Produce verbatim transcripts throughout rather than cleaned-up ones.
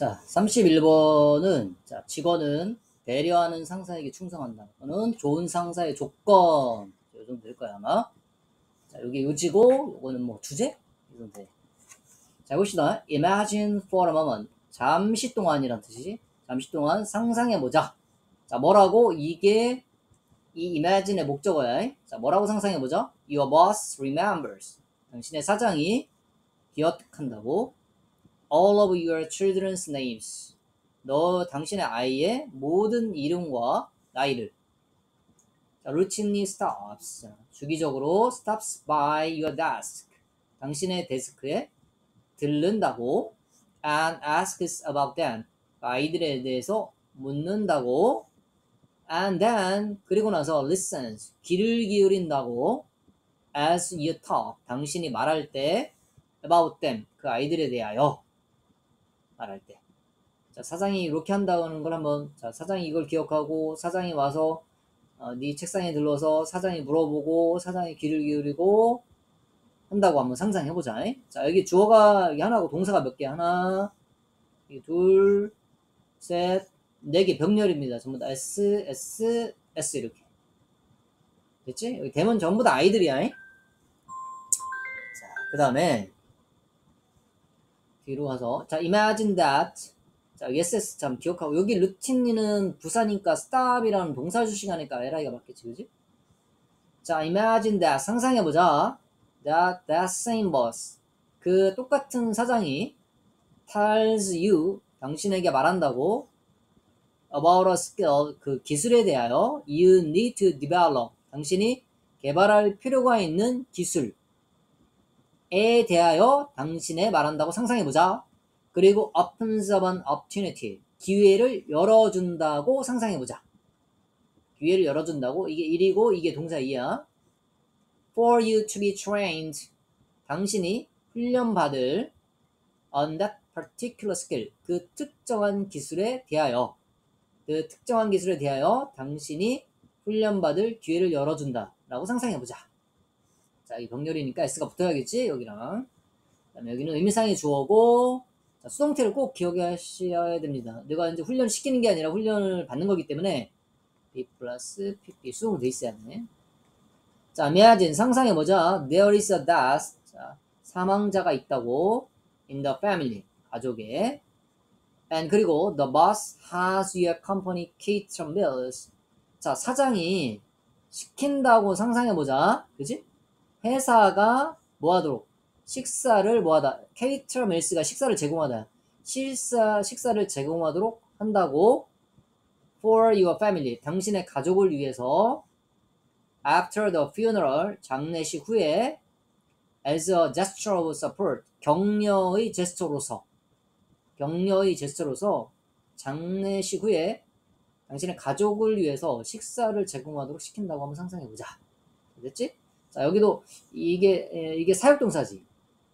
자, 삼십일 번은, 자, 직원은 배려하는 상사에게 충성한다. 이거는 좋은 상사의 조건. 요 정도 될 거야, 아마. 자, 여기 요지고, 요거는 뭐 주제? 이 정도 돼. 자, 봅시다. Imagine for a moment. 잠시 동안이란 뜻이지. 잠시 동안 상상해보자. 자, 뭐라고? 이게 이 imagine의 목적어야. 자, 뭐라고 상상해보자? Your boss remembers. 당신의 사장이 기억한다고. all of your children's names. 너 당신의 아이의 모든 이름과 나이를. 자, routinely stops. 주기적으로 stops by your desk. 당신의 데스크에 들른다고. and asks about them. 아이들에 대해서 묻는다고. and then 그리고 나서 listens. 귀를 기울인다고. as you talk. 당신이 말할 때 about them. 그 아이들에 대하여 말할 때. 자, 사장이 이렇게 한다는 걸 한번, 자, 사장이 이걸 기억하고, 사장이 와서, 어, 네 책상에 들러서 사장이 물어보고, 사장이 귀를 기울이고, 한다고 한번 상상해보자. 자, 여기 주어가 여기 하나고 동사가 몇 개? 하나, 둘, 셋, 네 개 병렬입니다. 전부 다 S, S, S 이렇게. 됐지? 여기 대문 전부 다 아이들이야. 자, 그 다음에, 뒤로 가서, 자, imagine that. 자, yes, 참 기억하고, 여기 루틴이는 부사니까 stop이라는 동사 주식하니까 엘아이가 맞겠지, 그지? 자, imagine that. 상상해보자. that, that same boss. 그 똑같은 사장이 tells you, 당신에게 말한다고 about a skill, 그 기술에 대하여 you need to develop. 당신이 개발할 필요가 있는 기술. 에 대하여 당신에 말한다고 상상해보자. 그리고 opens up an opportunity. 기회를 열어준다고 상상해보자. 기회를 열어준다고. 이게 일이고 이게 동사 이야. for you to be trained. 당신이 훈련받을 on that particular skill. 그 특정한 기술에 대하여. 그 특정한 기술에 대하여 당신이 훈련받을 기회를 열어준다. 라고 상상해보자. 자, 이 병렬이니까 S가 붙어야겠지, 여기랑. 그 다음에 여기는 의미상의 주어고, 자, 수동태를 꼭 기억하셔야 됩니다. 내가 이제 훈련을 시키는 게 아니라 훈련을 받는 거기 때문에, B 플러스 피피 수동으로 돼 있어야 하네. 자, imagine, 상상해보자. There is a death. 자, 사망자가 있다고. In the family. 가족에. And 그리고, the boss has your company cater meals. 자, 사장이 시킨다고 상상해보자. 그치? 회사가 뭐하도록 식사를 뭐하다 cater meals가 식사를 제공하다 식사, 식사를 제공하도록 한다고 for your family 당신의 가족을 위해서 after the funeral 장례식 후에 as a gesture of support 격려의 제스처로서 격려의 제스처로서 장례식 후에 당신의 가족을 위해서 식사를 제공하도록 시킨다고 한번 상상해보자. 됐지? 자, 여기도 이게 이게 사역동사지.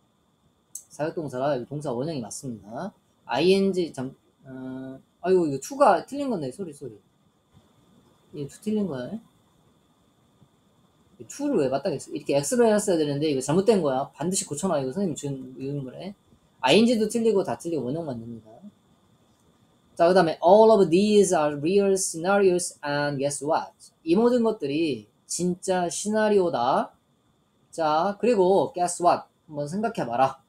사역동사라 여기 동사 원형이 맞습니다. ing 잠 어, 아이고 이거 to가 틀린 건데 소리 소리. 이게 to 틀린 거야. to를 왜 맞다 했어? 이렇게 x로 해놨어야 되는데 이거 잘못된 거야. 반드시 고쳐놔. 이거 선생님 준 이런 거래. ing도 틀리고 다 틀리고 원형만 됩니다. 자, 그 다음에 all of these are real scenarios and guess what? 이 모든 것들이 진짜 시나리오다. 자, 그리고 guess what? 한번 생각해봐라.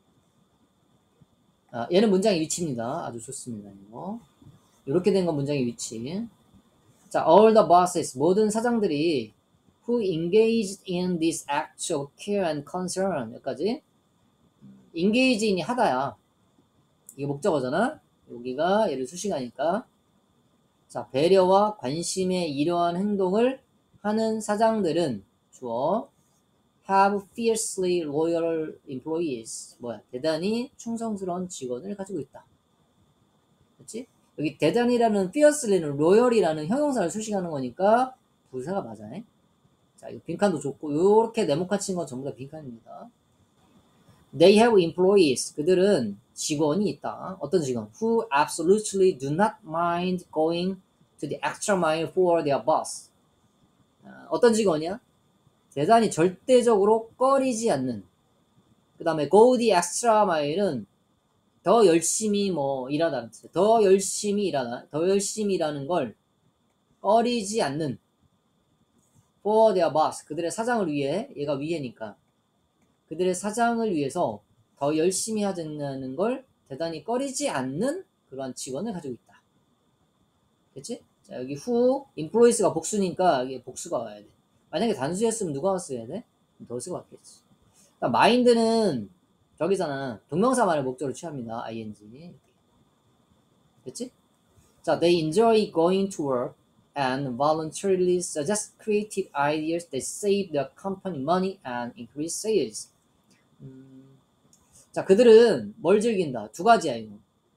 아, 얘는 문장의 위치입니다. 아주 좋습니다. 이거. 이렇게 된 건 문장의 위치. 자, all the bosses, 모든 사장들이 who engaged in this act of care and concern 여기까지. engage인이 하다야. 이게 목적어잖아. 여기가 얘를 수식하니까. 자, 배려와 관심의 이러한 행동을 하는 사장들은 주어 have fiercely loyal employees. 뭐야? 대단히 충성스러운 직원을 가지고 있다. 그렇지? 여기 대단히라는 fiercely는 loyal이라는 형용사를 수식하는 거니까 부사가 맞아. 자, 이거 빈칸도 좋고 요렇게 네모칸 친 건 전부 다 빈칸입니다. They have employees. 그들은 직원이 있다. 어떤 직원? Who absolutely do not mind going to the extra mile for their boss. 아, 어떤 직원이야? 대단히 절대적으로 꺼리지 않는. 그 다음에 go the extra mile은 더 열심히 뭐 일하다는 뜻이에요. 더 열심히 일하다. 더 열심히 일하는 걸 꺼리지 않는 for their boss. 그들의 사장을 위해. 얘가 위해니까. 그들의 사장을 위해서 더 열심히 하자는 걸 대단히 꺼리지 않는 그러한 직원을 가지고 있다. 됐지? 자, 여기 who, employees가 복수니까 이게 복수가 와야 돼. 만약에 단수였으면 누가 왔어야 돼? 더스가 왔겠지. 그러니까 mind는 저기잖아. 동명사만을 목적으로 취합니다. ing. 됐지? 자, they enjoy going to work and voluntarily suggest creative ideas that save the company money and increase sales. 음, 자, 그들은 뭘 즐긴다? 두 가지야, 이거.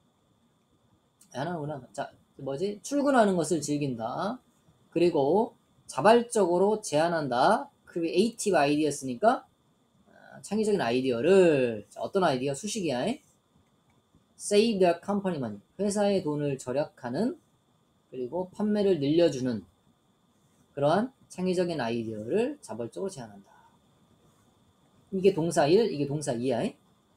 하나구나. 자, 뭐지? 출근하는 것을 즐긴다. 그리고 자발적으로 제안한다. creative ideas니까 창의적인 아이디어를. 자, 어떤 아이디어? 수식이야. save the company money. 회사의 돈을 절약하는 그리고 판매를 늘려주는 그러한 창의적인 아이디어를 자발적으로 제안한다. 이게 동사 일, 이게 동사 이야.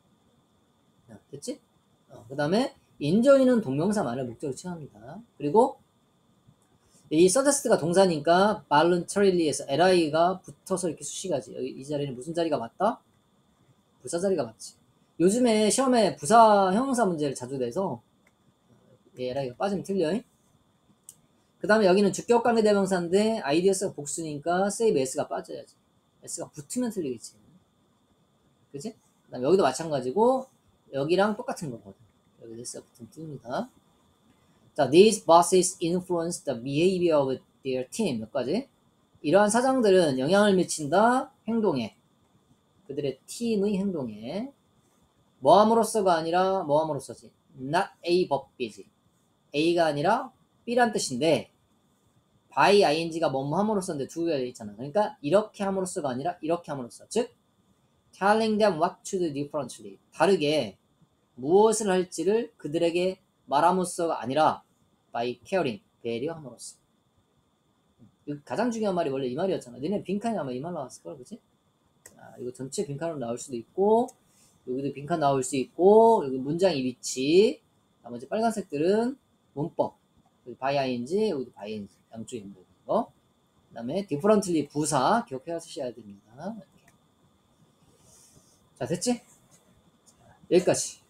됐지? 어, 그 다음에 enjoy는 동명사만을 목적으로 취합니다. 그리고 이 suggest가 동사니까 voluntary에서 li가 붙어서 이렇게 수식하지. 여기 이 자리는 무슨 자리가 맞다? 부사 자리가 맞지. 요즘에 시험에 부사 형용사 문제를 자주 내서 li가 빠지면 틀려. 그 다음에 여기는 주격 관계 대명사인데 ideas가 복수니까 save s가 빠져야지. s가 붙으면 틀리겠지. 그치? 그 다음에 여기도 마찬가지고 여기랑 똑같은 거거든. 여기 s가 붙으면 뜹니다. 자, these bosses influence the behavior of their team. 몇 가지? 이러한 사장들은 영향을 미친다. 행동에. 그들의 팀의 행동에. 뭐함으로써가 아니라 뭐함으로써지. not A but B지. A가 아니라 B란 뜻인데 by ing가 뭐뭐 함으로써인데 두 개가 있잖아. 그러니까 이렇게 함으로써가 아니라 이렇게 함으로써. 즉 telling them what to do differently. 다르게 무엇을 할지를 그들에게 말함으로써가 아니라 by caring, 배려함으로써. 가장 중요한 말이 원래 이 말이었잖아. 너네 빈칸이 아마 이 말 나왔을걸, 그치? 아, 이거 전체 빈칸으로 나올 수도 있고 여기도 빈칸 나올 수 있고 여기 문장의 위치, 나머지 빨간색들은 문법, 여기 by ing, 여기도 by ing, 양쪽에 있는 거. 그 다음에 differently 부사 기억해 주셔야 됩니다. 이렇게. 자, 됐지? 여기까지.